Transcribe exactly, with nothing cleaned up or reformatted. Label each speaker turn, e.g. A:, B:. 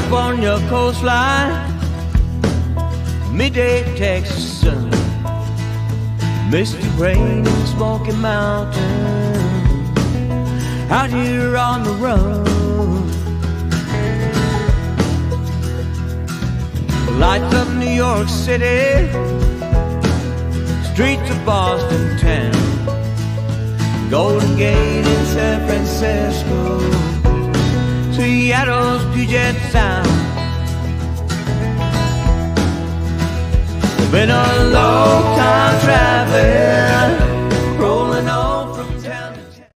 A: California coastline, midday Texas sun, misty rain in Smoky Mountain, out here on the run. Lights of New York City, streets of Boston town, Golden Gate in San Francisco, Seattle's Puget Sound. Been a long time traveling